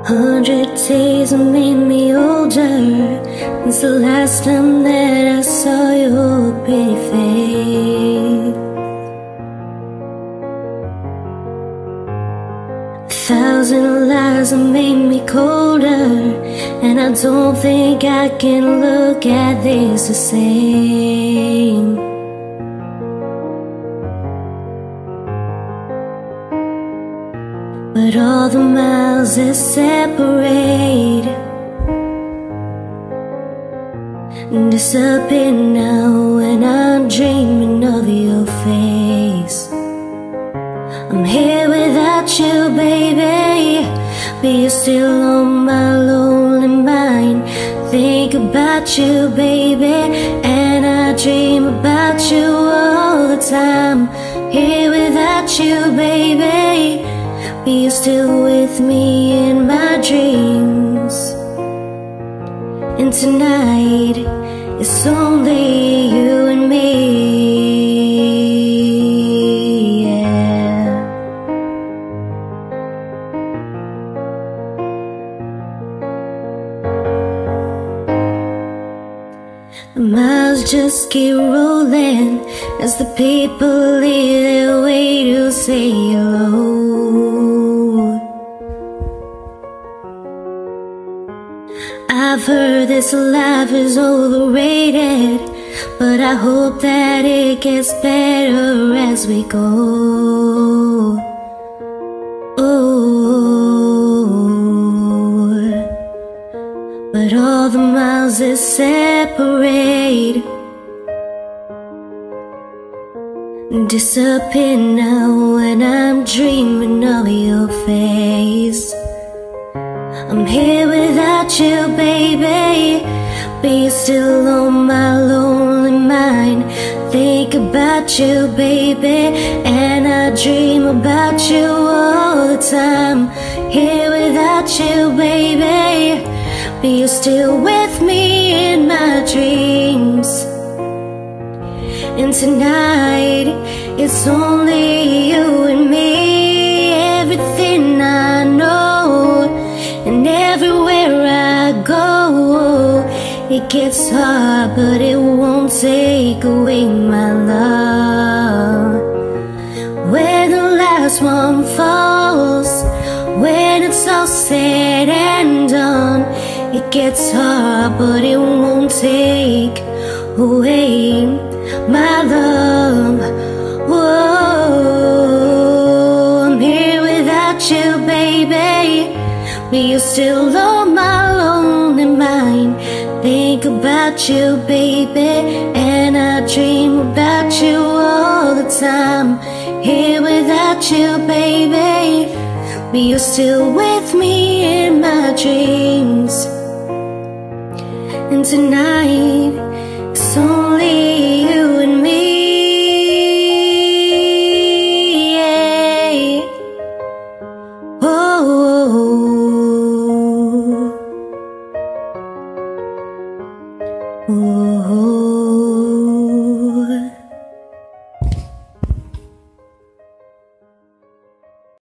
100 days have made me older since the last time that I saw your pretty face. 1,000 lies have made me colder, and I don't think I can look at this the same. But all the miles that separate disappear now when I'm dreaming of your face. I'm here without you, baby, but you're still on my lonely mind. Think about you, baby, and I dream about you all the time. Here without you, baby, but you're still with me in my dreams. And tonight, it's only you and me, yeah. The miles just keep rolling as the people leave their way to say hello. I've heard this life is overrated, but I hope that it gets better as we go. Oh, but all the miles that separate disappear now when I'm dreaming of your face. I'm here without you, baby, but you're still on my lonely mind. Think about you, baby, and I dream about you all the time. Here without you, baby, but you're still with me in my dreams. And tonight, it's only you and me. Everything I know, and everywhere I go, it gets hard, but it won't take away my love. When the last one falls, when it's all said and done, it gets hard, but it won't take away my love. Whoa, I'm here without you, baby, but you're still on my lonely mind. Think about you, baby, and I dream about you all the time. Here without you, baby, but you're still with me in my dreams. And tonight, it's only